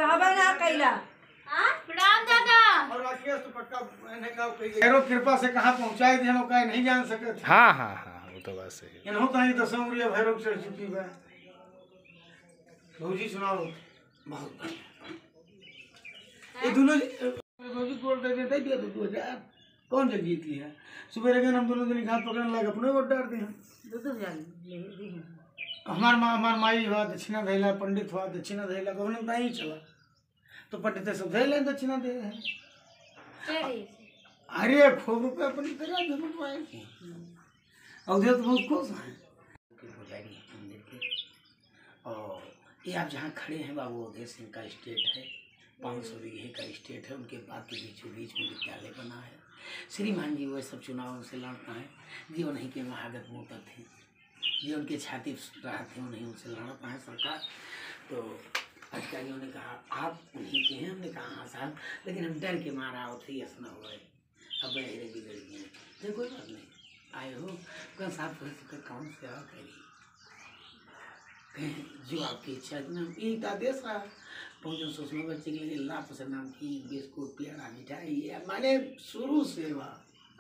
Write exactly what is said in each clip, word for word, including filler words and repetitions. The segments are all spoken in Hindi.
हवा ना कैला। प्रणाम दादा। और राकेश तो पक्का मैंने कहा कहो कृपा से कहाँ पहुँचाए थे हम कहीं नहीं जान सके थे। हाँ हाँ हाँ वो तो बात सही है। इन्हों कहीं दसों उंगलियां भैरव चढ़ चुकी है। भौजी सुनाओ। बहुत ये दोनों भौजी बोल रहे थे दे दो दो हजार कौन जल जीत लिया। सुबह गए हम दोनों दिन हाथ पकड़ने लगे अपने वोट डाल दिए। हमार माँ हमार माई हुआ दक्षिणा धैला पंडित हुआ दक्षिणा धैला कहने में नहीं चला तो पंडित सब धैले दक्षिणा दे रहे हैं। अरे खूब रुपये अपनी तरह जरूर पाएंगे और उधर तो बहुत खुश हैं। और ये आप जहाँ खड़े हैं बाबू उदय सिंह का स्टेट है, पाँच सौ बीघे का स्टेट है। उनके बाद के बीचों बीच में विद्यालय बना है। श्रीमान जी वो सब चुनावों से लड़ना है जी उन्हीं के महागत मोता थे जी उनके छाती रहा थे उन्हीं उनसे लड़ा पाए सरकार। तो अधिकारियों ने कहा आप उन्हीं के हैं। हमने कहा हाँ साहब लेकिन हम डर के मारा उठे यस न हुए अब बहरे बिगड़ गए। नहीं कोई बात नहीं आए हो कल साहब तो कौन से आओ करिए जो आपकी इच्छा है ना एक आदेश रहा पहुँचो सुषमा बच्चे के लिए लाभ से नाम की बिस्कुट प्यारा मिठाई माने शुरू से वह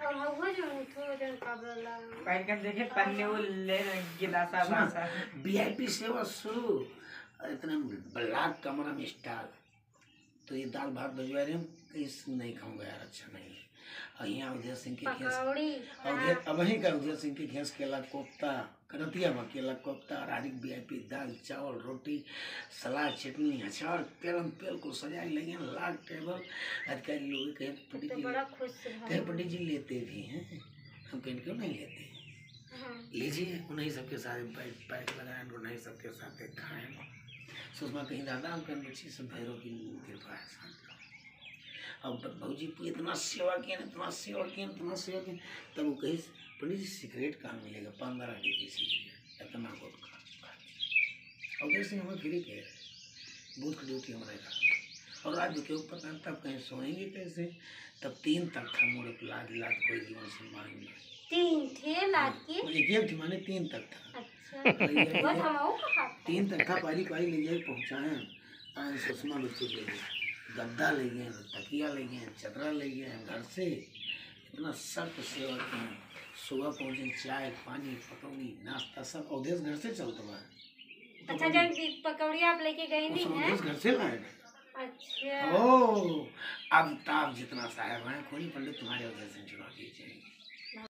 देखे पन्ने वो ले गिलासा बासा वीआईपी सेवा शुरू इतना ब्लैक कमरा में स्टार। तो ये दाल भात भिजवा रहे हम इस नहीं खाऊंगा यार अच्छा नहीं। और यहाँ उदय सिंह के घेस अब वहीं का उदय सिंह के घेस केला कोफ्ता करतिया में केला कोफ्ता राडिक वीआईपी दाल चावल रोटी सलाद चटनी अचार पेलम पेल को सजाए लगे लाख टेबल। अधिकारी लोग कहे पंडित जी कहे पंडित जी लेते भी हैं हम कहीं क्यों नहीं लेते लीजिए उन्हीं सबके साथ पैक पैक लगाए उन्हीं सबके साथ खाएँ। सुषमा कहीं दादा हम कहीं बच्ची सब भैरव की कृपा है। अब भौजी इतना सेवा किए इतना सेवा किए इतना सेवा किए तब वो कही पंडित जी सिगरेट कहाँ मिलेगा पंद्रह डिग्री सिगरेट इतना बहुत खा और जैसे हमें फ्री के बूथ की ड्यूटी हमारे का और आज के ऊपर तब कहीं सोएंगे कैसे तब तीन तक था मोड़े लाद लाद कोई जीवन से मांगे तीन थे लाद के एक थी माने तीन तक था। अच्छा तीन तक था पारी पारी ले जाए पहुँचाए सुषमा बच्चे के लिए गद्दा ले गए तकिया ले गए चदरा ले गए घर से इतना सख्त सेवा किए। सुबह पहुँचे चाय पानी पकौड़ी नाश्ता सब अवधेश घर से चलता है। अच्छा जब पकौड़ी आप लेके गए नहीं हैं घर से लाए। अच्छा ओ अब ताप जितना साहब है कोई पंडित तुम्हारे वजह से चुनौती चाहिए।